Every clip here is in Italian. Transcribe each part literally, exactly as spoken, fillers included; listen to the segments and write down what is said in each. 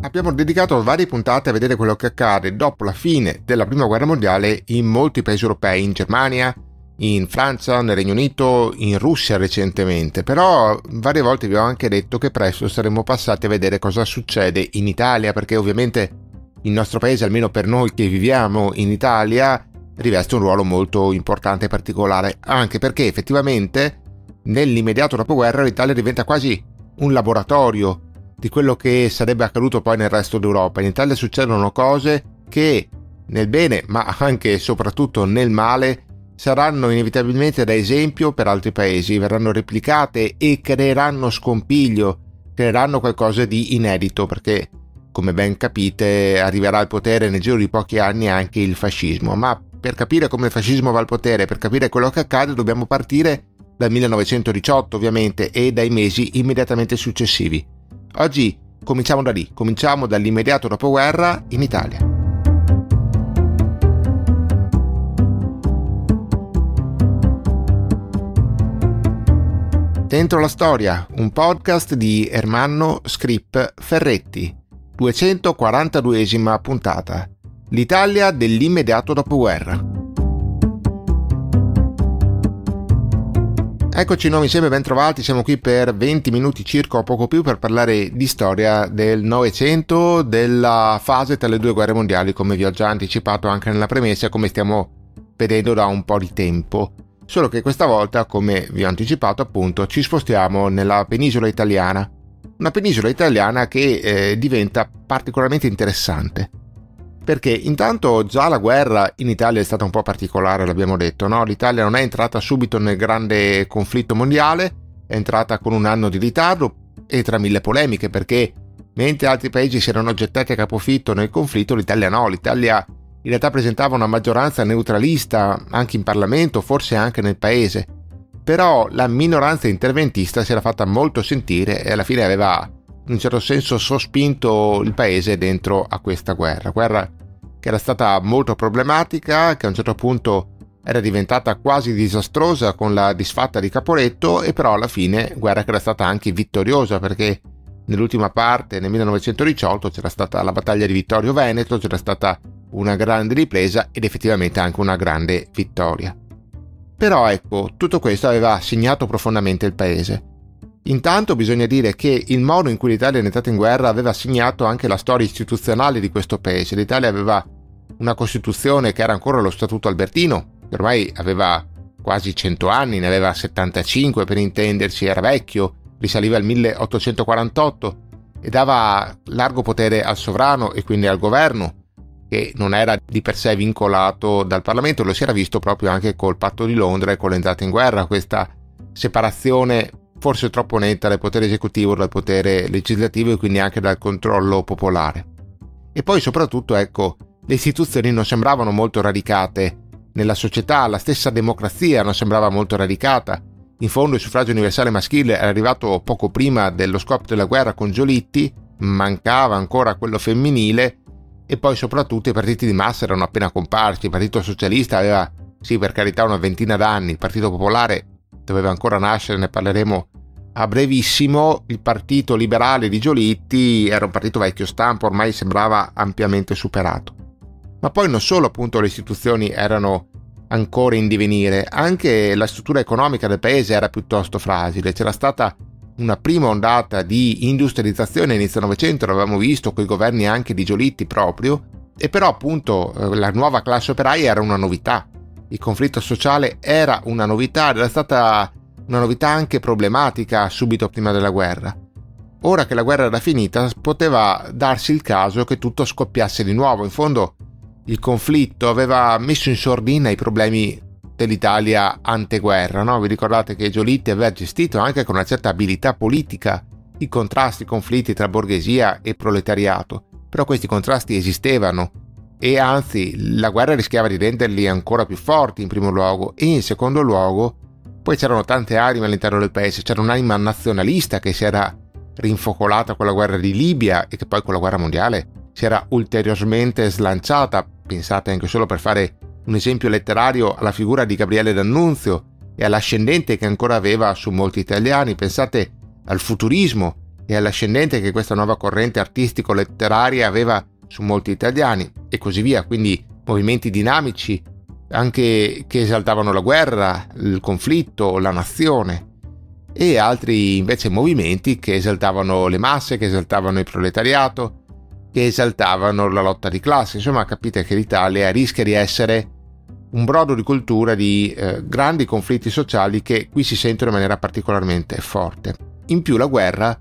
Abbiamo dedicato varie puntate a vedere quello che accade dopo la fine della Prima Guerra Mondiale in molti paesi europei, in Germania, in Francia, nel Regno Unito, in Russia recentemente, però varie volte vi ho anche detto che presto saremmo passati a vedere cosa succede in Italia, perché ovviamente il nostro paese, almeno per noi che viviamo in Italia, riveste un ruolo molto importante e particolare, anche perché effettivamente nell'immediato dopoguerra l'Italia diventa quasi un laboratorio di quello che sarebbe accaduto poi nel resto d'Europa. In Italia succedono cose che nel bene, ma anche e soprattutto nel male, saranno inevitabilmente da esempio per altri paesi, verranno replicate e creeranno scompiglio, creeranno qualcosa di inedito, perché come ben capite arriverà al potere nel giro di pochi anni anche il fascismo. Ma per capire come il fascismo va al potere, per capire quello che accade, dobbiamo partire dal millenovecentodiciotto ovviamente e dai mesi immediatamente successivi. Oggi cominciamo da lì, cominciamo dall'immediato dopoguerra in Italia. Dentro la storia, un podcast di Ermanno Scrip Ferretti, duecentoquarantaduesima puntata, l'Italia dell'immediato dopoguerra. Eccoci nuovi insieme, ben trovati, siamo qui per venti minuti circa o poco più per parlare di storia del Novecento, della fase tra le due guerre mondiali, come vi ho già anticipato anche nella premessa, come stiamo vedendo da un po' di tempo. Solo che questa volta, come vi ho anticipato appunto, ci spostiamo nella penisola italiana. Una penisola italiana che eh, diventa particolarmente interessante. Perché intanto già la guerra in Italia è stata un po' particolare, l'abbiamo detto, no? L'Italia non è entrata subito nel grande conflitto mondiale, è entrata con un anno di ritardo e tra mille polemiche, perché mentre altri paesi si erano gettati a capofitto nel conflitto, l'Italia no, l'Italia in realtà presentava una maggioranza neutralista anche in Parlamento, forse anche nel paese, però la minoranza interventista si era fatta molto sentire e alla fine aveva in un certo senso sospinto il paese dentro a questa guerra, guerra che era stata molto problematica, che a un certo punto era diventata quasi disastrosa con la disfatta di Caporetto, e però alla fine guerra che era stata anche vittoriosa, perché nell'ultima parte, nel millenovecentodiciotto, c'era stata la battaglia di Vittorio Veneto, c'era stata una grande ripresa ed effettivamente anche una grande vittoria. Però ecco, tutto questo aveva segnato profondamente il paese. Intanto bisogna dire che il modo in cui l'Italia è entrata in guerra aveva segnato anche la storia istituzionale di questo paese. L'Italia aveva una Costituzione che era ancora lo Statuto Albertino, che ormai aveva quasi cento anni, ne aveva settantacinque per intenderci, era vecchio, risaliva al milleottocentoquarantotto e dava largo potere al sovrano e quindi al governo, che non era di per sé vincolato dal Parlamento. Lo si era visto proprio anche col Patto di Londra e con l'entrata in guerra, questa separazione forse troppo netta dal potere esecutivo dal potere legislativo e quindi anche dal controllo popolare. E poi soprattutto, ecco, le istituzioni non sembravano molto radicate nella società, la stessa democrazia non sembrava molto radicata. In fondo il suffragio universale maschile era arrivato poco prima dello scoppio della guerra con Giolitti, mancava ancora quello femminile e poi soprattutto i partiti di massa erano appena comparsi. Il Partito Socialista aveva, sì per carità, una ventina d'anni, il Partito Popolare doveva ancora nascere, ne parleremo a brevissimo. Il Partito Liberale di Giolitti era un partito vecchio stampo, ormai sembrava ampiamente superato. Ma poi non solo appunto le istituzioni erano ancora in divenire, anche la struttura economica del paese era piuttosto fragile. C'era stata una prima ondata di industrializzazione inizio Novecento, l'avevamo visto con i governi anche di Giolitti proprio, e però appunto la nuova classe operaia era una novità. Il conflitto sociale era una novità, era stata una novità anche problematica subito prima della guerra. Ora che la guerra era finita, poteva darsi il caso che tutto scoppiasse di nuovo. In fondo il conflitto aveva messo in sordina i problemi dell'Italia anteguerra, no? Vi ricordate che Giolitti aveva gestito anche con una certa abilità politica i contrasti, i conflitti tra borghesia e proletariato, però questi contrasti esistevano e anzi la guerra rischiava di renderli ancora più forti in primo luogo, e in secondo luogo poi c'erano tante anime all'interno del paese. C'era un'anima nazionalista che si era rinfocolata con la guerra di Libia e che poi con la guerra mondiale si era ulteriormente slanciata. Pensate, anche solo per fare un esempio letterario, alla figura di Gabriele D'Annunzio e all'ascendente che ancora aveva su molti italiani. Pensate al futurismo e all'ascendente che questa nuova corrente artistico-letteraria aveva su molti italiani e così via, quindi movimenti dinamici anche che esaltavano la guerra, il conflitto, la nazione, e altri invece movimenti che esaltavano le masse, che esaltavano il proletariato, che esaltavano la lotta di classe. Insomma, capite che l'Italia rischia di essere un brodo di cultura di eh, grandi conflitti sociali che qui si sentono in maniera particolarmente forte. In più la guerra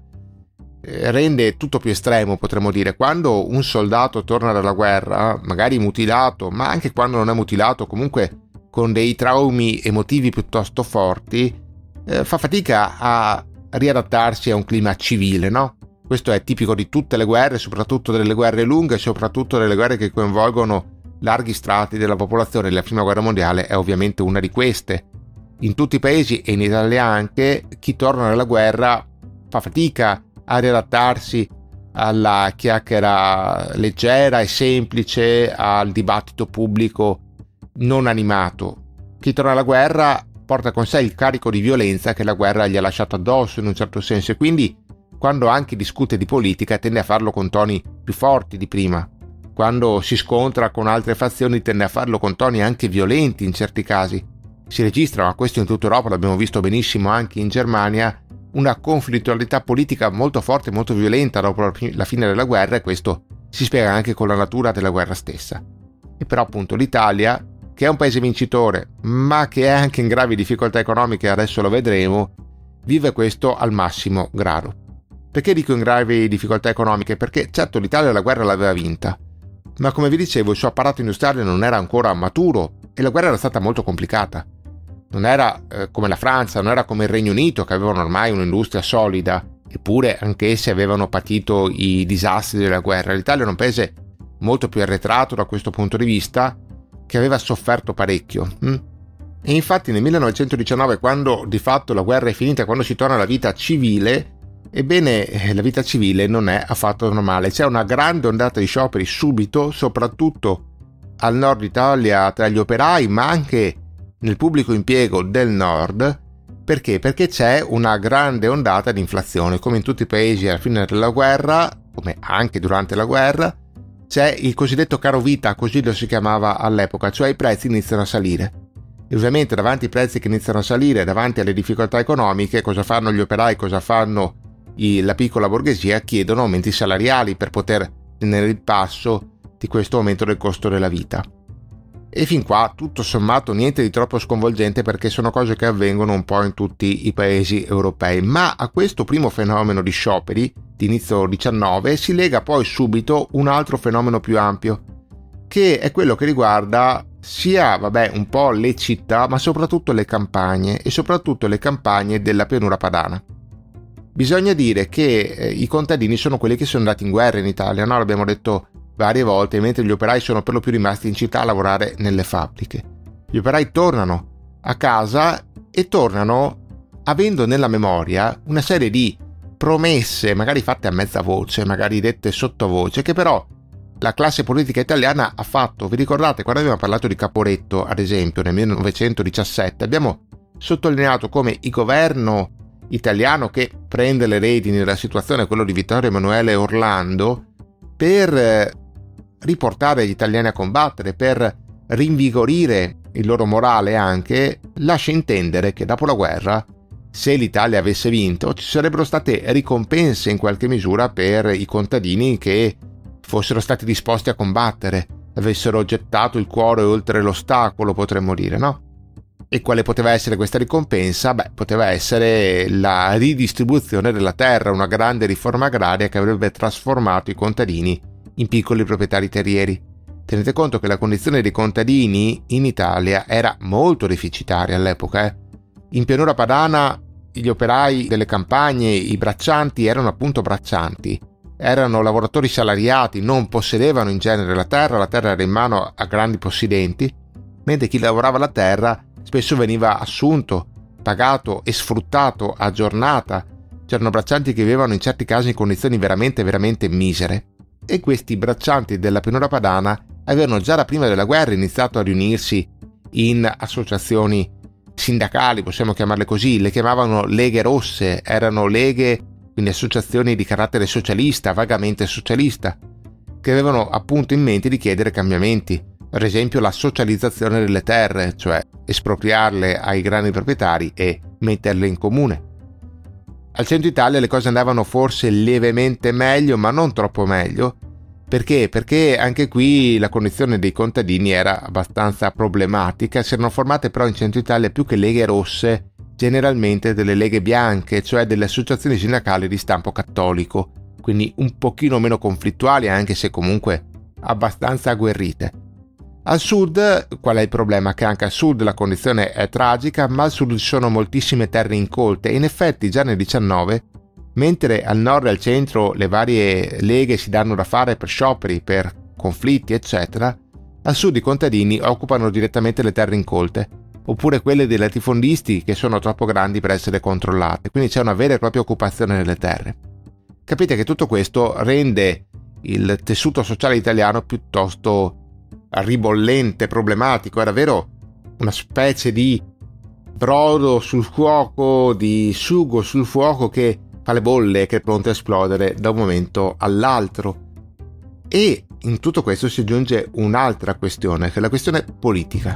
eh, rende tutto più estremo, potremmo dire. Quando un soldato torna dalla guerra, magari mutilato, ma anche quando non è mutilato, comunque con dei traumi emotivi piuttosto forti, eh, fa fatica a riadattarsi a un clima civile, no? Questo è tipico di tutte le guerre, soprattutto delle guerre lunghe, soprattutto delle guerre che coinvolgono larghi strati della popolazione. La prima guerra mondiale è ovviamente una di queste. In tutti i paesi, e in Italia anche, chi torna dalla guerra fa fatica a riadattarsi alla chiacchiera leggera e semplice, al dibattito pubblico non animato. Chi torna dalla guerra porta con sé il carico di violenza che la guerra gli ha lasciato addosso in un certo senso, e quindi quando anche discute di politica tende a farlo con toni più forti di prima. Quando si scontra con altre fazioni tende a farlo con toni anche violenti in certi casi. Si registra, ma questo in tutta Europa, l'abbiamo visto benissimo anche in Germania, una conflittualità politica molto forte e molto violenta dopo la fine della guerra, e questo si spiega anche con la natura della guerra stessa. E però appunto l'Italia, che è un paese vincitore, ma che è anche in gravi difficoltà economiche, adesso lo vedremo, vive questo al massimo grado. Perché dico in gravi difficoltà economiche? Perché certo l'Italia la guerra l'aveva vinta, ma come vi dicevo il suo apparato industriale non era ancora maturo e la guerra era stata molto complicata. Non era eh, come la Francia, non era come il Regno Unito, che avevano ormai un'industria solida, eppure anche essi avevano patito i disastri della guerra. L'Italia era un paese molto più arretrato da questo punto di vista, che aveva sofferto parecchio. Hm? E infatti nel millenovecentodiciannove, quando di fatto la guerra è finita, quando si torna alla vita civile, ebbene, la vita civile non è affatto normale. C'è una grande ondata di scioperi subito, soprattutto al nord Italia tra gli operai, ma anche nel pubblico impiego del nord. Perché? Perché c'è una grande ondata di inflazione. Come in tutti i paesi alla fine della guerra, come anche durante la guerra, c'è il cosiddetto caro vita, così lo si chiamava all'epoca, cioè i prezzi iniziano a salire. E ovviamente davanti ai prezzi che iniziano a salire, davanti alle difficoltà economiche, cosa fanno gli operai, cosa fanno la piccola borghesia? Chiedono aumenti salariali per poter tenere il passo di questo aumento del costo della vita. E fin qua tutto sommato niente di troppo sconvolgente, perché sono cose che avvengono un po' in tutti i paesi europei. Ma a questo primo fenomeno di scioperi di inizio diciannove si lega poi subito un altro fenomeno più ampio, che è quello che riguarda sia vabbè un po' le città, ma soprattutto le campagne, e soprattutto le campagne della pianura padana. Bisogna dire che eh, i contadini sono quelli che sono andati in guerra in Italia, no? L'abbiamo detto varie volte, mentre gli operai sono per lo più rimasti in città a lavorare nelle fabbriche. Gli operai tornano a casa e tornano avendo nella memoria una serie di promesse, magari fatte a mezza voce, magari dette sottovoce, che però la classe politica italiana ha fatto. Vi ricordate quando abbiamo parlato di Caporetto, ad esempio, nel millenovecentodiciassette, abbiamo sottolineato come il governo italiano che prende le redini della situazione, quello di Vittorio Emanuele Orlando, per riportare gli italiani a combattere, per rinvigorire il loro morale anche, lascia intendere che dopo la guerra, se l'Italia avesse vinto, ci sarebbero state ricompense in qualche misura per i contadini che fossero stati disposti a combattere, avessero gettato il cuore oltre l'ostacolo, potremmo dire, no? E quale poteva essere questa ricompensa? Beh, poteva essere la ridistribuzione della terra, una grande riforma agraria che avrebbe trasformato i contadini in piccoli proprietari terrieri. Tenete conto che la condizione dei contadini in Italia era molto deficitaria all'epoca. Eh? In pianura padana gli operai delle campagne, i braccianti, erano appunto braccianti. Erano lavoratori salariati, non possedevano in genere la terra, la terra era in mano a grandi possidenti, mentre chi lavorava la terra spesso veniva assunto, pagato e sfruttato a giornata. C'erano braccianti che vivevano in certi casi in condizioni veramente veramente misere. E questi braccianti della pianura padana avevano già da prima della guerra iniziato a riunirsi in associazioni sindacali, possiamo chiamarle così, le chiamavano leghe rosse, erano leghe quindi associazioni di carattere socialista, vagamente socialista, che avevano appunto in mente di chiedere cambiamenti, per esempio la socializzazione delle terre, cioè espropriarle ai grandi proprietari e metterle in comune. Al centro Italia le cose andavano forse lievemente meglio, ma non troppo meglio. Perché? Perché anche qui la condizione dei contadini era abbastanza problematica. Si erano formate però in centro Italia più che leghe rosse, generalmente delle leghe bianche, cioè delle associazioni sindacali di stampo cattolico, quindi un pochino meno conflittuali, anche se comunque abbastanza agguerrite. Al sud, qual è il problema? Che anche al sud la condizione è tragica, ma al sud ci sono moltissime terre incolte e in effetti già nel diciannove, mentre al nord e al centro le varie leghe si danno da fare per scioperi, per conflitti, eccetera, al sud i contadini occupano direttamente le terre incolte, oppure quelle dei latifondisti che sono troppo grandi per essere controllate, quindi c'è una vera e propria occupazione delle terre. Capite che tutto questo rende il tessuto sociale italiano piuttosto ribollente, problematico, era davvero una specie di brodo sul fuoco, di sugo sul fuoco che fa le bolle, che è pronto a esplodere da un momento all'altro. E in tutto questo si aggiunge un'altra questione, che è la questione politica.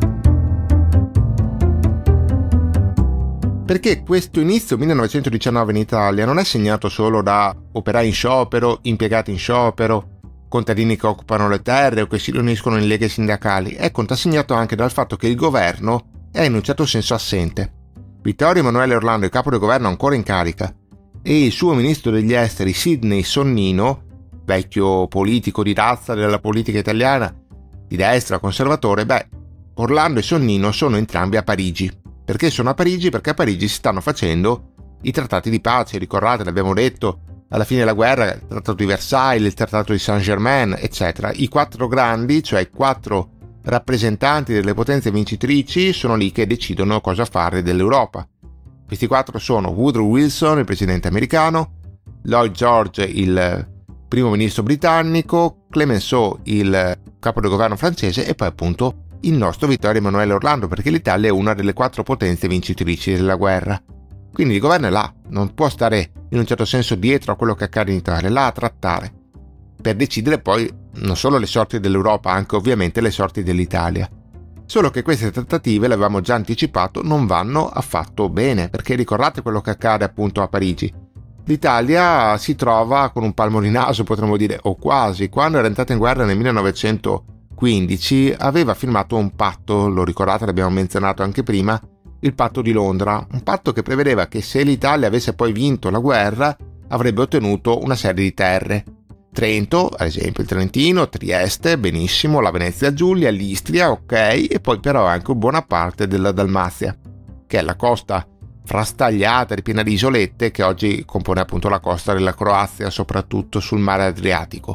Perché questo inizio millenovecentodiciannove in Italia non è segnato solo da operai in sciopero, impiegati in sciopero, contadini che occupano le terre o che si riuniscono in leghe sindacali, è contrassegnato anche dal fatto che il governo è in un certo senso assente. Vittorio Emanuele Orlando, il capo del governo ancora in carica, e il suo ministro degli esteri Sidney Sonnino, vecchio politico di razza della politica italiana, di destra, conservatore, beh, Orlando e Sonnino sono entrambi a Parigi. Perché sono a Parigi? Perché a Parigi si stanno facendo i trattati di pace, ricordate, l'abbiamo detto, alla fine della guerra, il trattato di Versailles, il trattato di Saint-Germain, eccetera. I quattro grandi, cioè i quattro rappresentanti delle potenze vincitrici, sono lì che decidono cosa fare dell'Europa. Questi quattro sono Woodrow Wilson, il presidente americano, Lloyd George, il primo ministro britannico, Clemenceau, il capo del governo francese e poi appunto il nostro Vittorio Emanuele Orlando, perché l'Italia è una delle quattro potenze vincitrici della guerra. Quindi il governo è là, non può stare in un certo senso dietro a quello che accade in Italia, è là a trattare, per decidere poi non solo le sorti dell'Europa, anche ovviamente le sorti dell'Italia. Solo che queste trattative, l'avevamo già anticipato, non vanno affatto bene, perché ricordate quello che accade appunto a Parigi. L'Italia si trova con un palmo di naso, potremmo dire, o quasi. Quando era entrata in guerra nel millenovecentoquindici aveva firmato un patto, lo ricordate, l'abbiamo menzionato anche prima, il patto di Londra, un patto che prevedeva che se l'Italia avesse poi vinto la guerra avrebbe ottenuto una serie di terre. Trento, ad esempio il Trentino, Trieste, benissimo, la Venezia Giulia, l'Istria, ok, e poi però anche buona parte della Dalmazia, che è la costa frastagliata, ripiena di isolette, che oggi compone appunto la costa della Croazia, soprattutto sul mare Adriatico.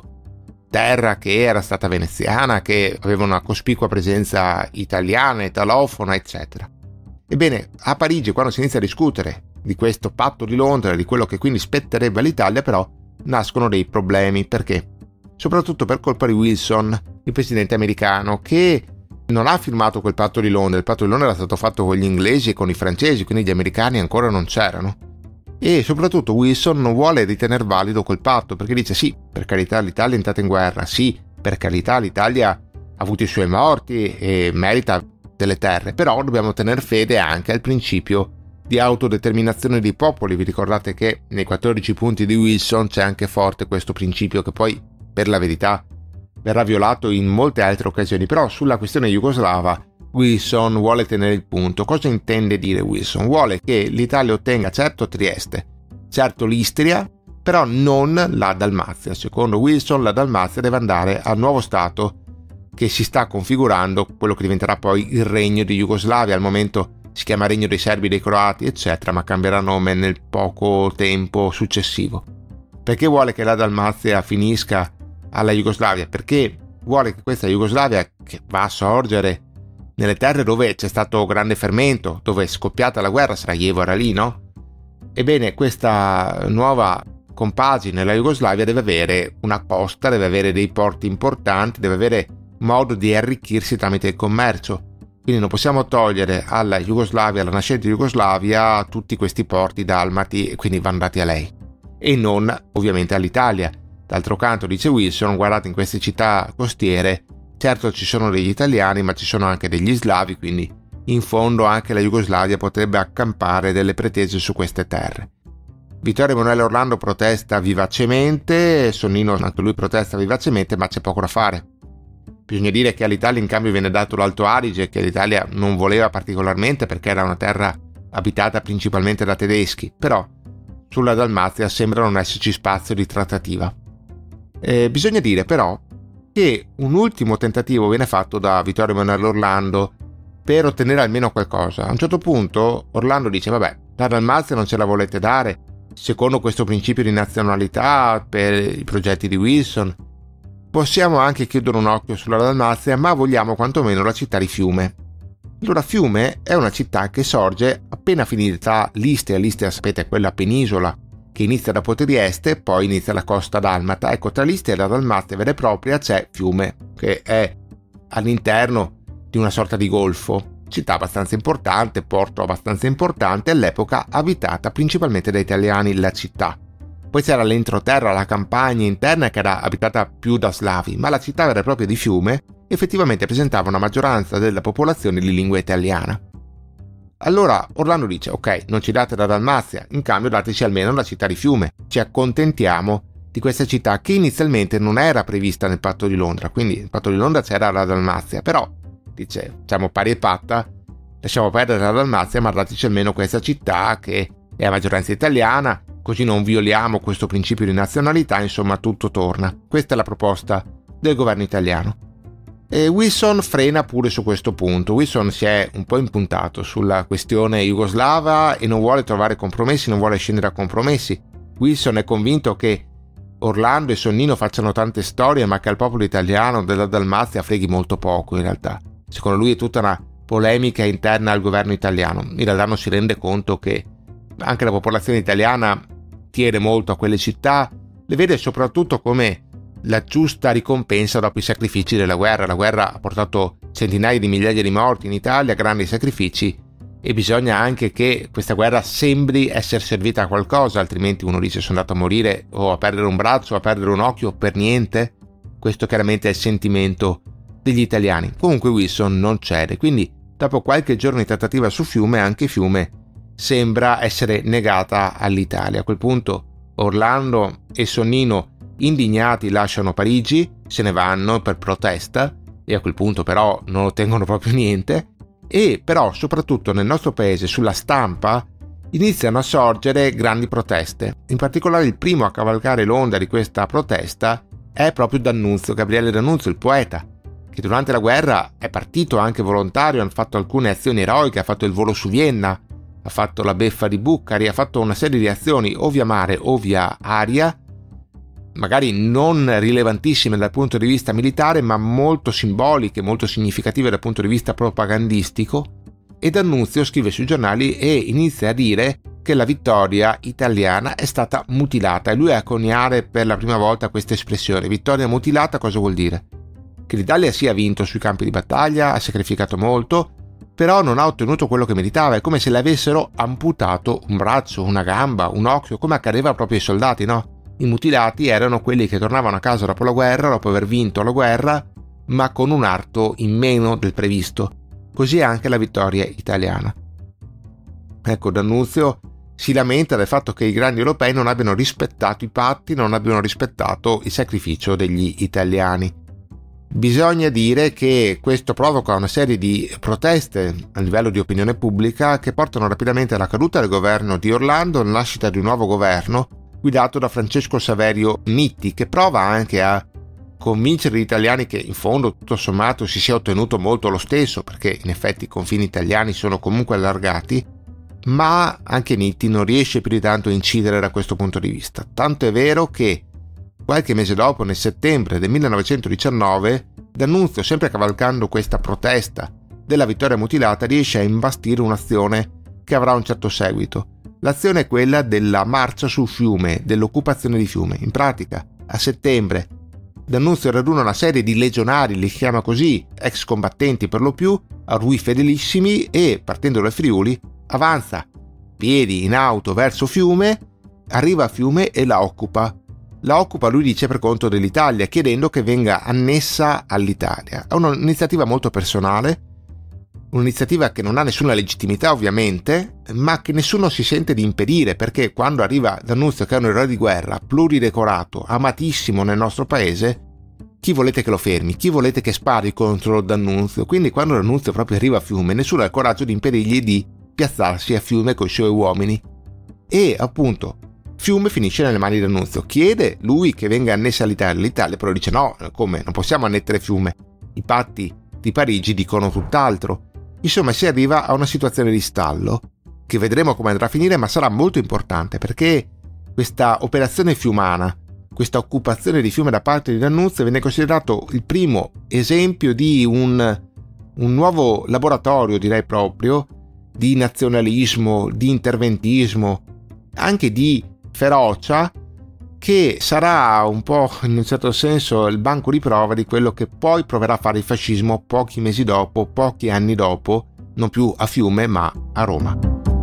Terra che era stata veneziana, che aveva una cospicua presenza italiana, italofona, eccetera. Ebbene, a Parigi, quando si inizia a discutere di questo patto di Londra, di quello che quindi spetterebbe all'Italia, però nascono dei problemi. Perché? Soprattutto per colpa di Wilson, il presidente americano, che non ha firmato quel patto di Londra. Il patto di Londra era stato fatto con gli inglesi e con i francesi, quindi gli americani ancora non c'erano. E soprattutto Wilson non vuole ritenere valido quel patto, perché dice sì, per carità l'Italia è entrata in guerra, sì, per carità l'Italia ha avuto i suoi morti e merita delle terre, però dobbiamo tener fede anche al principio di autodeterminazione dei popoli. Vi ricordate che nei quattordici punti di Wilson c'è anche forte questo principio, che poi per la verità verrà violato in molte altre occasioni, però sulla questione jugoslava Wilson vuole tenere il punto. Cosa intende dire Wilson? Vuole che l'Italia ottenga certo Trieste, certo l'Istria, però non la Dalmazia. Secondo Wilson la Dalmazia deve andare al nuovo stato che si sta configurando, quello che diventerà poi il Regno di Jugoslavia. Al momento si chiama Regno dei Serbi, dei Croati, eccetera, ma cambierà nome nel poco tempo successivo. Perché vuole che la Dalmazia finisca alla Jugoslavia? Perché vuole che questa Jugoslavia, che va a sorgere nelle terre dove c'è stato grande fermento, dove è scoppiata la guerra, Sarajevo era lì, no? Ebbene, questa nuova compagine, la Jugoslavia, deve avere una costa, deve avere dei porti importanti, deve avere modo di arricchirsi tramite il commercio. Quindi non possiamo togliere alla Jugoslavia, alla nascente Jugoslavia, tutti questi porti dalmati, e quindi vanno dati a lei. e non ovviamente all'Italia. D'altro canto, dice Wilson, guardate, in queste città costiere certo ci sono degli italiani, ma ci sono anche degli slavi, quindi in fondo anche la Jugoslavia potrebbe accampare delle pretese su queste terre. Vittorio Emanuele Orlando protesta vivacemente, Sonnino anche lui protesta vivacemente, ma c'è poco da fare. Bisogna dire che all'Italia in cambio viene dato l'Alto Adige, che l'Italia non voleva particolarmente perché era una terra abitata principalmente da tedeschi, però sulla Dalmazia sembra non esserci spazio di trattativa. Eh, bisogna dire però che un ultimo tentativo viene fatto da Vittorio Emanuele Orlando per ottenere almeno qualcosa. A un certo punto Orlando dice: vabbè, la Dalmazia non ce la volete dare secondo questo principio di nazionalità per i progetti di Wilson, possiamo anche chiudere un occhio sulla Dalmazia, ma vogliamo quantomeno la città di Fiume. Allora, Fiume è una città che sorge appena finita l'Istria. L'Istria, sapete, è quella penisola che inizia dopo Trieste e poi inizia la costa dalmata. Ecco, tra l'Istria e la Dalmazia vera e propria c'è Fiume, che è all'interno di una sorta di golfo. Città abbastanza importante, porto abbastanza importante, all'epoca abitata principalmente da italiani la città. Poi c'era l'entroterra, la campagna interna che era abitata più da slavi, ma la città vera e propria di Fiume effettivamente presentava una maggioranza della popolazione di lingua italiana. Allora Orlando dice: ok, non ci date la Dalmazia, in cambio dateci almeno la città di Fiume, ci accontentiamo di questa città che inizialmente non era prevista nel patto di Londra, quindi nel patto di Londra c'era la Dalmazia, però dice, siamo pari e patta, lasciamo perdere la Dalmazia, ma dateci almeno questa città che è a maggioranza italiana, così non violiamo questo principio di nazionalità, insomma tutto torna. Questa è la proposta del governo italiano. E Wilson frena pure su questo punto. Wilson si è un po' impuntato sulla questione jugoslava e non vuole trovare compromessi, non vuole scendere a compromessi. Wilson è convinto che Orlando e Sonnino facciano tante storie, ma che al popolo italiano della Dalmazia freghi molto poco in realtà. Secondo lui è tutta una polemica interna al governo italiano. In realtà non si rende conto che anche la popolazione italiana tiene molto a quelle città, le vede soprattutto come la giusta ricompensa dopo i sacrifici della guerra. La guerra ha portato centinaia di migliaia di morti in Italia, grandi sacrifici, e bisogna anche che questa guerra sembri essere servita a qualcosa, altrimenti uno dice sono andato a morire o a perdere un braccio, a perdere un occhio per niente. Questo chiaramente è il sentimento degli italiani. Comunque Wilson non cede, quindi dopo qualche giorno di trattativa su Fiume, anche Fiume sembra essere negata all'Italia. A quel punto Orlando e Sonnino, indignati, lasciano Parigi, se ne vanno per protesta, e a quel punto però non ottengono proprio niente. E però soprattutto nel nostro paese, sulla stampa, iniziano a sorgere grandi proteste. In particolare il primo a cavalcare l'onda di questa protesta è proprio D'Annunzio, Gabriele D'Annunzio, il poeta, che durante la guerra è partito anche volontario, ha fatto alcune azioni eroiche, ha fatto il volo su Vienna, ha fatto la beffa di Bucari, ha fatto una serie di azioni o via mare o via aria, magari non rilevantissime dal punto di vista militare, ma molto simboliche, molto significative dal punto di vista propagandistico. E D'Annunzio scrive sui giornali e inizia a dire che la vittoria italiana è stata mutilata, e lui a coniare per la prima volta questa espressione. Vittoria mutilata cosa vuol dire? Che l'Italia sia vinto sui campi di battaglia, ha sacrificato molto, però non ha ottenuto quello che meritava. È come se le avessero amputato un braccio, una gamba, un occhio, come accadeva proprio ai soldati, no? I mutilati erano quelli che tornavano a casa dopo la guerra, dopo aver vinto la guerra, ma con un arto in meno del previsto. Così anche la vittoria italiana. Ecco, D'Annunzio si lamenta del fatto che i grandi europei non abbiano rispettato i patti, non abbiano rispettato il sacrificio degli italiani. Bisogna dire che questo provoca una serie di proteste a livello di opinione pubblica che portano rapidamente alla caduta del governo di Orlando, alla nascita di un nuovo governo guidato da Francesco Saverio Nitti, che prova anche a convincere gli italiani che in fondo tutto sommato si sia ottenuto molto lo stesso, perché in effetti i confini italiani sono comunque allargati, ma anche Nitti non riesce più di tanto a incidere da questo punto di vista. Tanto è vero che qualche mese dopo, nel settembre del millenovecentodiciannove, D'Annunzio, sempre cavalcando questa protesta della vittoria mutilata, riesce a imbastire un'azione che avrà un certo seguito. L'azione è quella della marcia su Fiume, dell'occupazione di Fiume. In pratica, a settembre, D'Annunzio raduna una serie di legionari, li chiama così, ex combattenti per lo più, a lui fedelissimi, e, partendo dal Friuli, avanza piedi in auto verso Fiume arriva a Fiume e la occupa. La occupa, lui dice, per conto dell'Italia, chiedendo che venga annessa all'Italia. È un'iniziativa molto personale, un'iniziativa che non ha nessuna legittimità ovviamente, ma che nessuno si sente di impedire, perché quando arriva D'Annunzio, che è un eroe di guerra, pluridecorato, amatissimo nel nostro paese, chi volete che lo fermi? Chi volete che spari contro D'Annunzio? Quindi quando D'Annunzio proprio arriva a Fiume, nessuno ha il coraggio di impedirgli di piazzarsi a Fiume con i suoi uomini. E appunto Fiume finisce nelle mani di D'Annunzio. Chiede lui che venga annessa all'Italia. L'Italia però dice no, come? Non possiamo annettere Fiume. I patti di Parigi dicono tutt'altro. Insomma, si arriva a una situazione di stallo che vedremo come andrà a finire, ma sarà molto importante, perché questa operazione fiumana, questa occupazione di Fiume da parte di D'Annunzio, viene considerato il primo esempio di un, un nuovo laboratorio, direi proprio, di nazionalismo, di interventismo, anche di ferocia, che sarà un po', in un certo senso, il banco di prova di quello che poi proverà a fare il fascismo pochi mesi dopo, pochi anni dopo, non più a Fiume ma a Roma.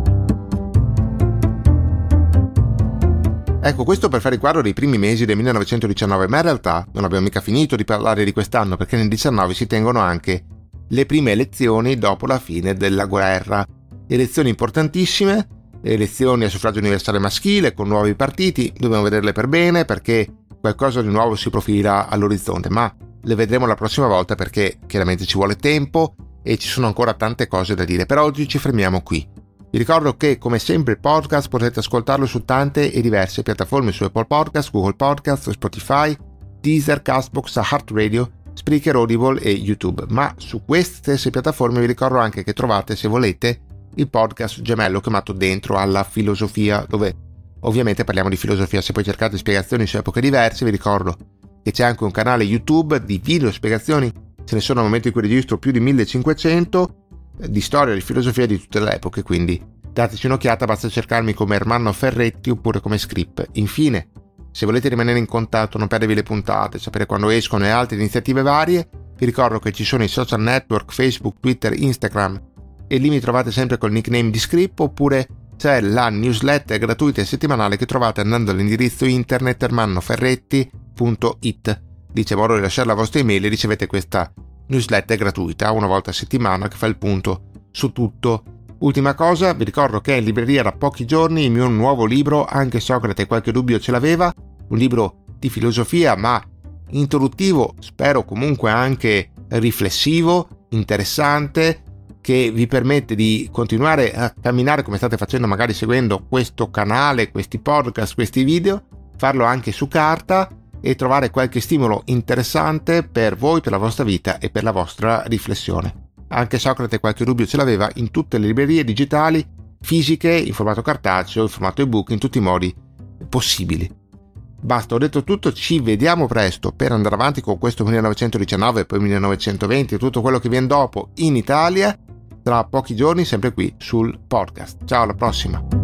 Ecco, questo per fare il quadro dei primi mesi del millenovecentodiciannove, ma in realtà non abbiamo mica finito di parlare di quest'anno, perché nel diciannove si tengono anche le prime elezioni dopo la fine della guerra. Elezioni importantissime, elezioni a suffragio universale maschile con nuovi partiti, dobbiamo vederle per bene perché qualcosa di nuovo si profila all'orizzonte, ma le vedremo la prossima volta perché chiaramente ci vuole tempo e ci sono ancora tante cose da dire. Per oggi ci fermiamo qui. Vi ricordo che, come sempre, il podcast potete ascoltarlo su tante e diverse piattaforme, su Apple Podcast, Google Podcast, Spotify, Deezer, Castbox, Heartradio, Spreaker, Audible e YouTube. Ma su queste stesse piattaforme vi ricordo anche che trovate, se volete, il podcast gemello chiamato Dentro alla Filosofia, dove ovviamente parliamo di filosofia. Se poi cercate spiegazioni su epoche diverse, vi ricordo che c'è anche un canale YouTube di video spiegazioni, ce ne sono al momento in cui registro più di millecinquecento, di storia, di filosofia di tutte le epoche, quindi dateci un'occhiata, basta cercarmi come Ermanno Ferretti oppure come Script. Infine, se volete rimanere in contatto, non perdervi le puntate, sapere quando escono e altre iniziative varie, vi ricordo che ci sono i social network Facebook, Twitter, Instagram, e lì mi trovate sempre col nickname di Script, oppure c'è la newsletter gratuita e settimanale che trovate andando all'indirizzo internet ermannoferretti punto it. Lì c'è modo di lasciare la vostra email e ricevete questa newsletter gratuita una volta a settimana che fa il punto su tutto. Ultima cosa, vi ricordo che è in libreria da pochi giorni il mio nuovo libro, Anche Socrate qualche dubbio ce l'aveva, un libro di filosofia ma introduttivo, spero comunque anche riflessivo, interessante, che vi permette di continuare a camminare come state facendo magari seguendo questo canale, questi podcast, questi video, farlo anche su carta e trovare qualche stimolo interessante per voi, per la vostra vita e per la vostra riflessione. Anche Socrate qualche dubbio ce l'aveva in tutte le librerie digitali, fisiche, in formato cartaceo, in formato ebook, in tutti i modi possibili. Basta, ho detto tutto, ci vediamo presto per andare avanti con questo millenovecentodiciannove, poi millenovecentoventi e tutto quello che viene dopo in Italia, tra pochi giorni sempre qui sul podcast. Ciao, alla prossima!